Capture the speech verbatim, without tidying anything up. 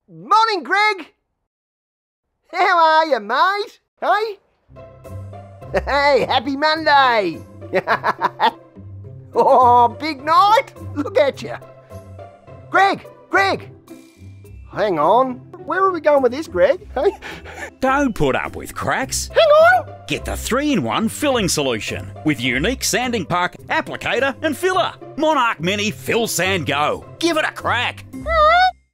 Morning, Greg! How are you, mate? Hey? Hey, happy Monday! Oh, big night! Look at you! Greg! Greg! Hang on. Where are we going with this, Greg? Hey? Don't put up with cracks. Hang on! Get the three in one filling solution with unique sanding puck, applicator and filler. Monarch Mini Fill Sand Go. Give it a crack. Ah!